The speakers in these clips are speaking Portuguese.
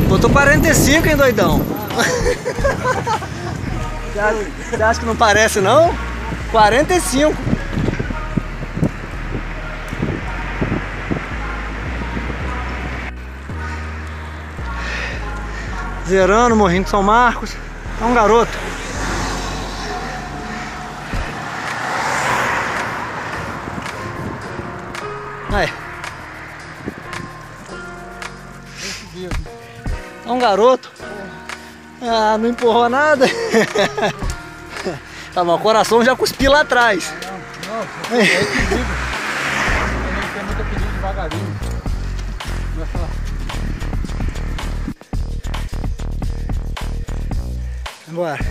Botou 45, hein, doidão? Você acha que não parece, não? 45. Zerando, Morrinho de São Marcos. É um garoto. Aí. É um garoto. Ah, não empurrou nada. Tá bom, o coração já cuspiu lá atrás. Não, é equilíbrio. Tem muito equilíbrio devagarinho. Bora.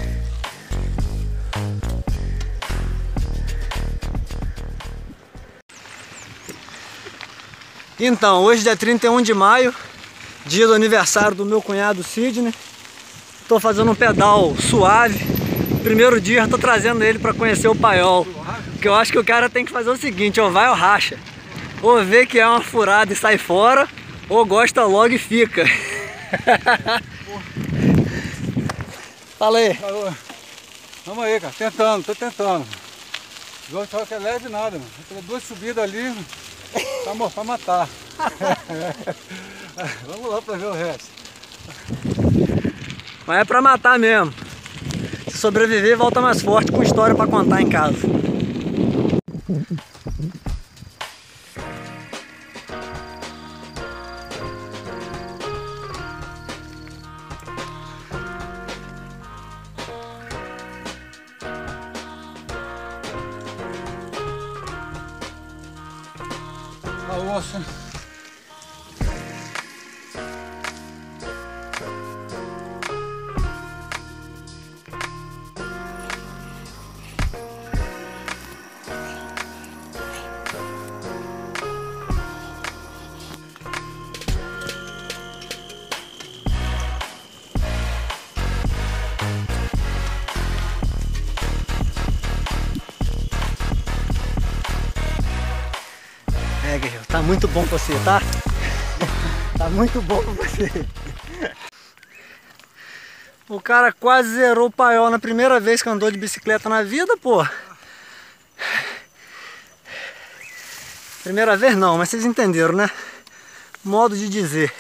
Então, hoje é dia 31 de maio, dia do aniversário do meu cunhado Sidney. Tô fazendo um pedal suave. Primeiro dia tô trazendo ele para conhecer o paiol. Porque eu acho que o cara tem que fazer o seguinte, ou vai ou racha. Ou vê que é uma furada e sai fora, ou gosta logo e fica. Fala aí. Vamos aí, cara, tô tentando. Igual só que é leve nada, mano. Tem 2 subidas ali, pra matar. Vamos lá pra ver o resto. Mas é pra matar mesmo. Se sobreviver, volta mais forte com história pra contar em casa. A ossa. É, guerreiro, tá muito bom pra você, tá? Tá muito bom pra você. O cara quase zerou o paiol na primeira vez que andou de bicicleta na vida, pô. Primeira vez não, mas vocês entenderam, né? Modo de dizer.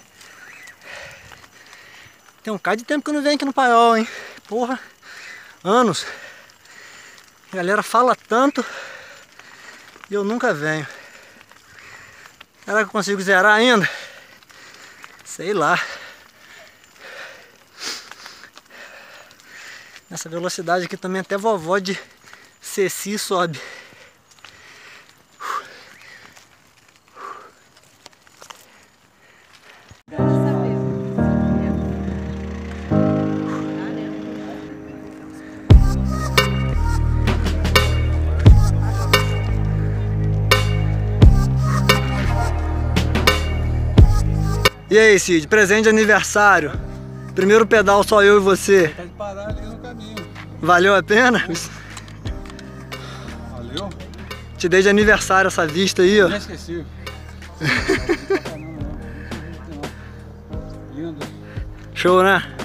Tem um cara de tempo que eu não venho aqui no paiol, hein? Porra, anos. A galera fala tanto e eu nunca venho. Será que eu consigo zerar ainda? Sei lá. Nessa velocidade aqui também até vovó de Ceci sobe. E aí, Cid, presente de aniversário. Primeiro pedal só eu e você. Tá de parar ali no caminho. Valeu a pena? Valeu? Te dei de aniversário essa vista aí, ó. Nem esqueci. Show, né?